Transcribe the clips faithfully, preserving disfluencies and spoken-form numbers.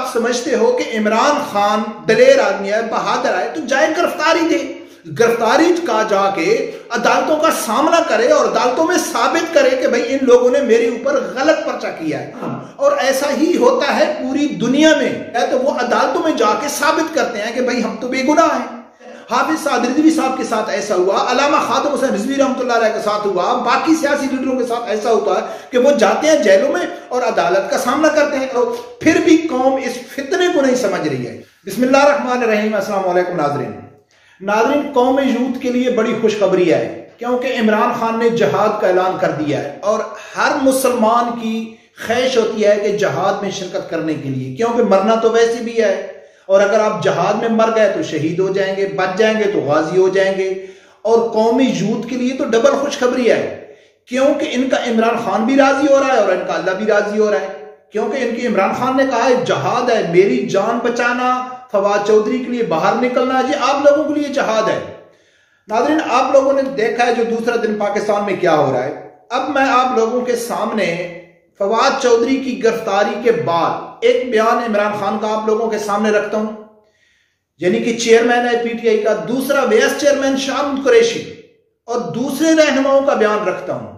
आप समझते हो कि इमरान खान दलेर आदमी है, बहादुर है, तो जाए गिरफ्तारी दे, गिरफ्तारी का जाके अदालतों का सामना करे और अदालतों में साबित करे कि भाई इन लोगों ने मेरे ऊपर गलत पर्चा किया है। और ऐसा ही होता है पूरी दुनिया में, है तो वो अदालतों में जाके साबित करते हैं कि भाई हम तो बेगुनाह हैं। हाफिज साद रिजवी साहब के साथ ऐसा हुआ, अल्लामा खादिम हुसैन रिजवी रहमतुल्लाह अलैह के साथ हुआ, बाकी सियासी लीडरों के साथ ऐसा होता है कि वो जाते हैं जेलों में और अदालत का सामना करते हैं, और फिर भी कौम इस फितने को नहीं समझ रही है। बिस्मिल्लाह रहमान रहीम, अस्सलाम वालेकुम नाज़रीन। नाज़रीन, कौम यूथ के लिए बड़ी खुशखबरी है क्योंकि इमरान खान ने जहाद का ऐलान कर दिया है और हर मुसलमान की ख्वाहिश होती है कि जहाद में शिरकत करने के लिए, क्योंकि मरना तो वैसे भी है और अगर आप जहाद में मर गए तो शहीद हो जाएंगे, बच जाएंगे तो गाजी हो जाएंगे। और कौमी यूथ के लिए तो डबल खुशखबरी है क्योंकि इनका इमरान खान भी राजी हो रहा है और इनका अल्लाह भी राजी हो रहा है, क्योंकि इनके इमरान खान ने कहा है जहाद है, मेरी जान बचाना, फवाद चौधरी के लिए बाहर निकलना, ये आप लोगों के लिए जहाद है। नाज़रीन, आप लोगों ने देखा है जो दूसरा दिन पाकिस्तान में क्या हो रहा है। अब मैं आप लोगों के सामने फवाद चौधरी की गिरफ्तारी के बाद एक बयान इमरान खान का आप लोगों के सामने रखता हूं, यानी कि चेयरमैन है पीटीआई का, दूसरा वाइस चेयरमैन शाह महमूद कुरैशी और दूसरे रहनुमाओं का बयान रखता हूं।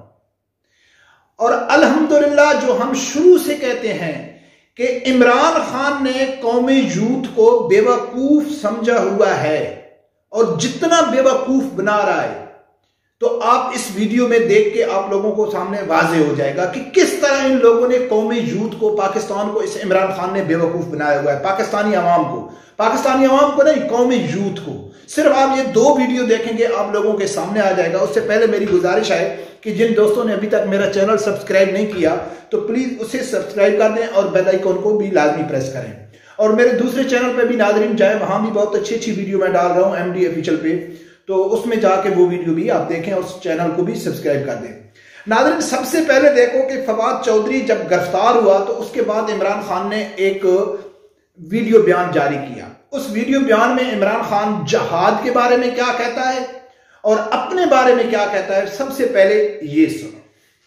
और अल्हम्दुलिल्लाह, जो हम शुरू से कहते हैं कि इमरान खान ने कौमी यूथ को बेवकूफ समझा हुआ है और जितना बेवकूफ बना रहा है, तो आप इस वीडियो में देख के आप लोगों को सामने वाजे हो जाएगा कि किस तरह इन लोगों ने कौमी यूथ को, पाकिस्तान को, इस इमरान खान ने बेवकूफ बनाया हुआ है। पाकिस्तानी अवाम को, पाकिस्तानी अवाम को नहीं, कौमी यूथ को। सिर्फ आप ये दो वीडियो देखेंगे आप लोगों के सामने आ जाएगा। उससे पहले मेरी गुजारिश है कि जिन दोस्तों ने अभी तक मेरा चैनल सब्सक्राइब नहीं किया तो प्लीज उसे सब्सक्राइब कर दें और बेल आइकन को भी लाजमी प्रेस करें। और मेरे दूसरे चैनल पे भी नाज़रीन जाए, वहां भी बहुत अच्छी अच्छी वीडियो मैं डाल रहा हूं एमडी ऑफिशियल पे, तो उसमें जाके वो वीडियो भी आप देखें और उस चैनल को भी सब्सक्राइब कर दें। नाज़रीन, सबसे पहले देखो कि फवाद चौधरी जब गिरफ्तार हुआ तो उसके बाद इमरान खान ने एक वीडियो बयान जारी किया। उस वीडियो बयान में इमरान खान जहाद के बारे में क्या कहता है और अपने बारे में क्या कहता है, सबसे पहले ये सुनो।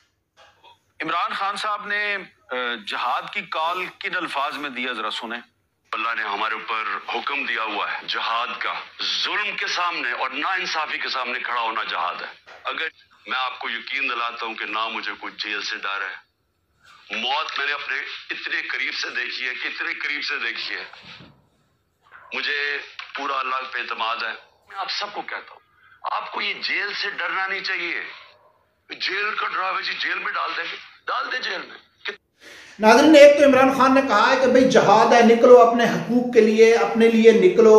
इमरान खान साहब ने जहाद की कॉल किन अल्फाज में दिया, जरा सुने। अल्लाह ने हमारे ऊपर हुक्म दिया हुआ है जहाद का, जुल्म के सामने और नाइंसाफी के सामने खड़ा होना जहाद है। अगर मैं आपको यकीन दिलाता हूं कि ना मुझे कोई जेल से डर है, मौत मैंने अपने इतने करीब से देखी है, कितने करीब से देखी है, मुझे पूरा अल्लाह पे एतमाद है। मैं आप सबको कहता हूँ, आपको ये जेल से डरना नहीं चाहिए। जेल का डरावे जी जेल में डाल देंगे, डाल दे जेल में। नाज़रीन, एक तो इमरान खान ने कहा है कि भाई जहाद है, निकलो अपने हकूक के लिए, अपने लिए निकलो,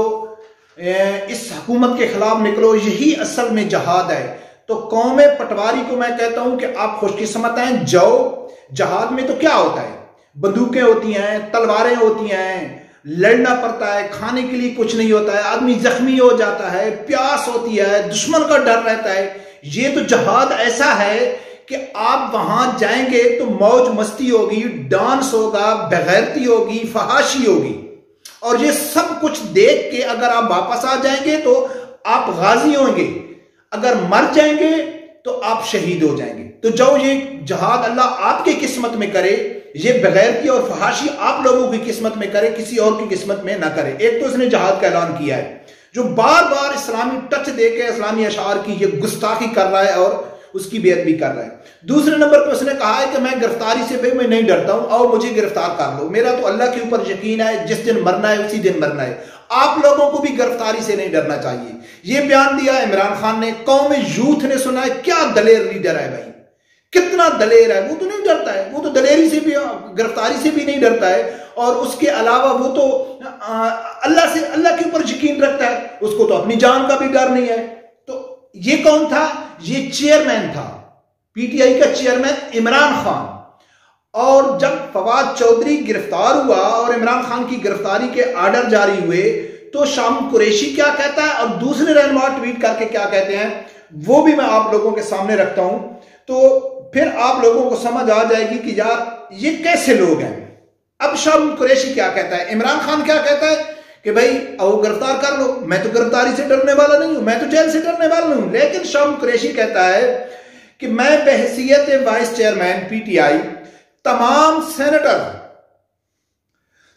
इस हुकूमत के खिलाफ निकलो, यही असल में जहाद है। तो कौम पटवारी को मैं कहता हूं कि आप खुशकिस्मत हैं, जाओ। जहाद में तो क्या होता है, बंदूकें होती हैं, तलवारें होती हैं, लड़ना पड़ता है, खाने के लिए कुछ नहीं होता है, आदमी जख्मी हो जाता है, प्यास होती है, दुश्मन का डर रहता है। ये तो जहाद ऐसा है कि आप वहां जाएंगे तो मौज मस्ती होगी, डांस होगा, बेगैरती होगी, फहाशी होगी, और ये सब कुछ देख के अगर आप वापस आ जाएंगे तो आप गाजी होंगे, अगर मर जाएंगे तो आप शहीद हो जाएंगे। तो जो ये जहाद अल्लाह आपकी किस्मत में करे, ये बेगैरती और फहाशी आप लोगों की किस्मत में करे, किसी और की किस्मत में ना करे। एक तो इसने जहाद का ऐलान किया है, जो बार बार इस्लामी टच देके इस्लामी अशार की ये गुस्ताखी कर रहा है और उसकी बेअदबी भी कर रहा है। दूसरे नंबर पर उसने कहा है कि मैं गिरफ्तारी से भाई मैं नहीं डरता हूं, आओ मुझे गिरफ्तार कर लो, मेरा तो अल्लाह के ऊपर यकीन है, जिस दिन मरना है उसी दिन मरना है। आप लोगों को भी गिरफ्तारी से नहीं डरना चाहिए। यह बयान दिया इमरान खान ने, कौम यूथ ने सुना है। क्या दलेर लीडर है भाई, कितना दलेर है। वो तो नहीं डरता है, वो तो दलेरी से भी, गिरफ्तारी से भी नहीं डरता है, और उसके अलावा वो तो अल्लाह से, अल्लाह के ऊपर यकीन रखता है, उसको तो अपनी जान का भी डर नहीं है। तो ये कौन था? ये चेयरमैन था, पीटीआई का चेयरमैन इमरान खान। और जब फवाद चौधरी गिरफ्तार हुआ और इमरान खान की गिरफ्तारी के आर्डर जारी हुए तो शाह महमूद कुरैशी क्या कहता है और दूसरे रहनुमा ट्वीट करके क्या कहते हैं, वो भी मैं आप लोगों के सामने रखता हूं, तो फिर आप लोगों को समझ आ जाएगी कि यार ये कैसे लोग हैं। अब शाह महमूद कुरैशी क्या कहता है, इमरान खान क्या कहता है कि भाई आओ गिरफ्तार कर लो, मैं तो गिरफ्तारी से डरने वाला नहीं हूं, मैं तो जेल से डरने वाला नहीं हूं। लेकिन शाह महमूद कुरैशी कहता है कि मैं बहैसियत वाइस चेयरमैन पीटीआई तमाम सेनेटर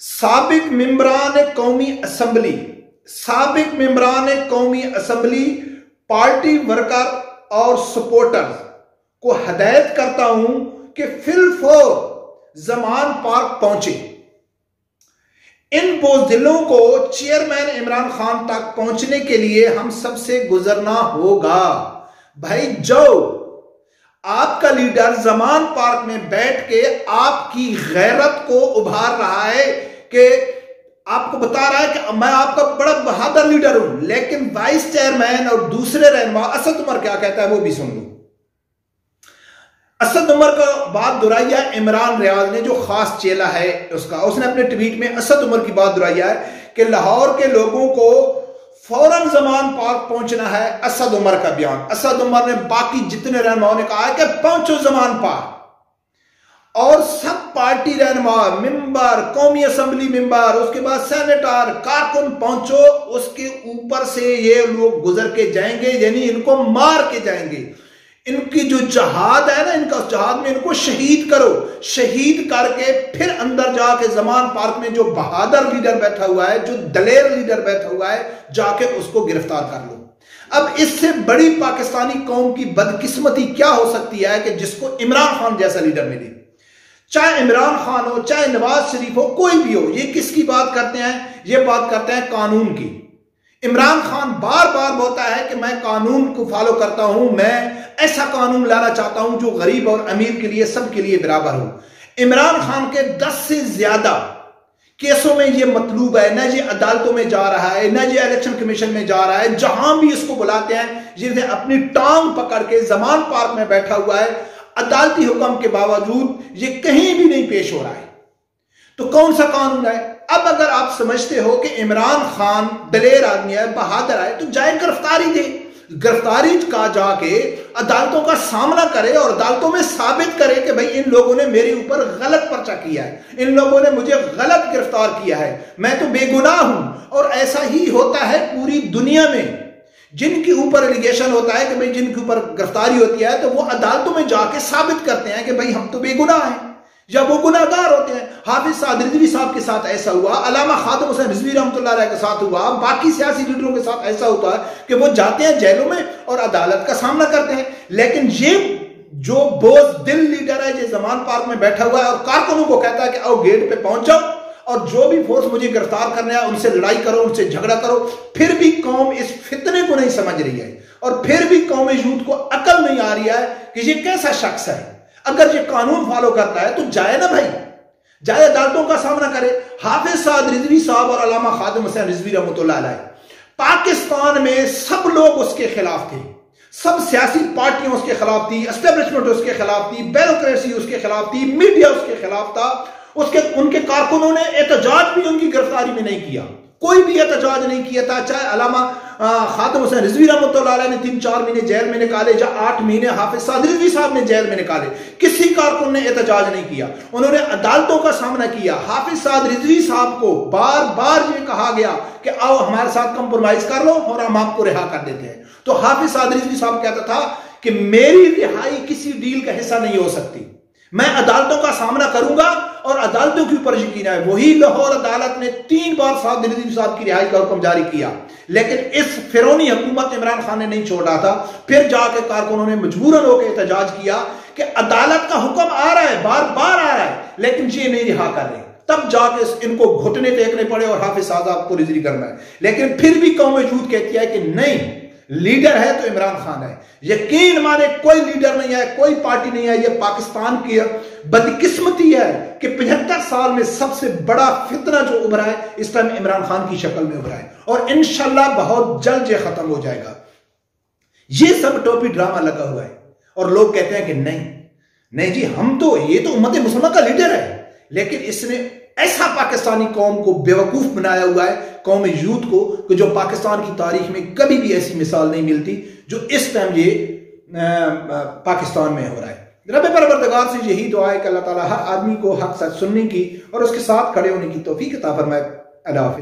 साबिक मेंबरान कौमी असम्बली साबिक मेंबरान कौमी असम्बली पार्टी वर्कर और सपोर्टर्स को हदायत करता हूं कि फिलफौर जमान पार्क पहुंचे। इन बोझदिलों को चेयरमैन इमरान खान तक पहुंचने के लिए हम सबसे गुजरना होगा। भाई जो आपका लीडर जमान पार्क में बैठ के आपकी गैरत को उभार रहा है, कि आपको बता रहा है कि मैं आपका बड़ा बहादुर लीडर हूं, लेकिन वाइस चेयरमैन और दूसरे रहनुमा असद उमर क्या कहता है वो भी सुन लो। असद उमर का बात दोहराया इमरान रियाज ने, जो खास चेला है उसका, उसने अपने ट्वीट में असद उमर की बात दोहराया है कि लाहौर के लोगों को फौरन जमान पार्क पहुंचना है। असद उमर का बयान। असद उमर ने बाकी जितने रहनुमाओं ने कहा है कि पहुंचो जमान पार्क, और सब पार्टी रहनुमा, मेंबर, कौमी असम्बली मेंबर, उसके बाद सेनेटर, कारकुन पहुंचो। उसके ऊपर से ये लोग गुजर के जाएंगे, यानी इनको मार के जाएंगे। इनकी जो जहाद है ना, इनका जहाद में इनको शहीद करो। शहीद करके फिर अंदर जाके जमान पार्क में जो बहादुर लीडर बैठा हुआ है, जो दलेर लीडर बैठा हुआ है, जाके उसको गिरफ्तार कर लो। अब इससे बड़ी पाकिस्तानी कौम की बदकिस्मती क्या हो सकती है कि जिसको इमरान खान जैसा लीडर मिले। चाहे इमरान खान हो, चाहे नवाज शरीफ हो, कोई भी हो, ये किसकी बात करते हैं? ये बात करते हैं कानून की। इमरान खान बार बार बोलता है कि मैं कानून को फॉलो करता हूं, मैं ऐसा कानून लाना चाहता हूं जो गरीब और अमीर के लिए, सबके लिए बराबर हो। इमरान खान के दस से ज्यादा केसों में यह मतलूब है, न ये अदालतों में जा रहा है, न ये इलेक्शन कमीशन में जा रहा है। जहां भी इसको बुलाते हैं, ये अपनी टांग पकड़ के जमान पार्क में बैठा हुआ है। अदालती हुक्म के बावजूद ये कहीं भी नहीं पेश हो रहा है। तो कौन सा कानून है? अब अगर आप समझते हो कि इमरान खान दलेर आदमी है, बहादुर है, तो जाए गिरफ्तारी दे। गिरफ्तारी का जाके अदालतों का सामना करे और अदालतों में साबित करे कि भाई इन लोगों ने मेरे ऊपर गलत पर्चा किया है, इन लोगों ने मुझे गलत गिरफ्तार किया है, मैं तो बेगुनाह हूं। और ऐसा ही होता है पूरी दुनिया में। जिनके ऊपर एलिगेशन होता है कि भाई जिनके ऊपर गिरफ्तारी होती है, तो वो अदालतों में जाके साबित करते हैं कि भाई हम तो बेगुनाह हैं, या वो गुनाहगार होते हैं। हाफिज साद रिजवी साहब के साथ ऐसा हुआ, अल्लामा खादिम हुसैन रिजवी रहमतुल्लाह अलैह के साथ हुआ, बाकी सियासी लीडरों के साथ ऐसा होता है कि वो जाते हैं जेलों में और अदालत का सामना करते हैं। लेकिन ये जो बोझ दिल लीडर है, जो जमान पार्क में बैठा हुआ है और कारकुनों को कहता है कि आओ गेट पे पहुंच जाओ और जो भी फोर्स मुझे गिरफ्तार करना है उनसे लड़ाई करो, उनसे झगड़ा करो, फिर भी कौम इस फितने को नहीं समझ रही है और फिर भी कौम यूथ को अकल नहीं आ रही है कि ये कैसा शख्स है। अगर ये कानून फॉलो करता है तो जाए ना भाई, जाए अदालतों का सामना करे। हाफिज साद रिजवी साहब और अल्लामा खादिम हुसैन रिजवी रहमतुल्लाह अलैह, पाकिस्तान में सब लोग उसके खिलाफ थे, सब सियासी पार्टियां उसके खिलाफ थी, एस्टेब्लिशमेंट उसके खिलाफ थी, ब्यूरोक्रेसी उसके खिलाफ थी, मीडिया उसके खिलाफ था। उसके उनके कारकुनों ने एहतजाज भी उनकी गिरफ्तारी में नहीं किया, कोई भी एहतजाज नहीं किया था। चाहे अल्लामा खादिम हुसैन रिजवी रहमतुल्लाह अलैह ने तीन चार महीने जेल में निकाले, या आठ महीने हाफिज साद रिजवी साहब ने जेल में निकाले, किसी कारकुन ने एहतजाज नहीं किया। उन्होंने अदालतों का सामना किया। हाफिज साद रिजवी साहब को बार बार ये कहा गया कि आओ हमारे साथ कंप्रोमाइज कर लो और हम आपको रिहा कर देते हैं। तो हाफिज साद रिजवी साहब कहता था कि मेरी रिहाई किसी डील का हिस्सा नहीं हो सकती, मैं अदालतों का सामना करूंगा और अदालतों के ऊपर यकीन है। वही लाहौर अदालत ने तीन बार साद रिजवी साहब की रिहाई का हुक्म जारी किया, लेकिन इस फिरौनी हुकूमत इमरान खान ने नहीं छोड़ा था। फिर जाके कारकुनों ने मजबूरन होकर एहतजाज किया कि अदालत का हुक्म आ रहा है, बार बार आ रहा है, लेकिन ये नहीं रिहा कर रहे। तब जाके इनको घुटने टेकने पड़े और हाफिज साहब को रिजवी करना है। लेकिन फिर भी कौम यूथ कहती है कि नहीं, लीडर है तो इमरान खान है। यकीन माने कोई लीडर नहीं है, कोई पार्टी नहीं है। यह पाकिस्तान की बदकिस्मती है कि पचहत्तर साल में सबसे बड़ा फितना जो उभरा है इस टाइम इमरान खान की शक्ल में उभरा है, और इंशाल्लाह बहुत जल्द ये खत्म हो जाएगा। ये सब टोपी ड्रामा लगा हुआ है और लोग कहते हैं कि नहीं नहीं जी, हम तो, ये तो उम्मत मुसलमान का लीडर है, लेकिन इसने ऐसा पाकिस्तानी कौम को बेवकूफ बनाया हुआ है, कौम यूथ को, कि जो पाकिस्तान की तारीख में कभी भी ऐसी मिसाल नहीं मिलती जो इस टाइम ये पाकिस्तान में हो रहा है। रब परवरदिगार से यही दुआ है कि अल्लाह ताला हर आदमी को हक सच सुनने की और उसके साथ खड़े होने की तौफीक अता फरमाए। अल्लाह हाफ़िज़।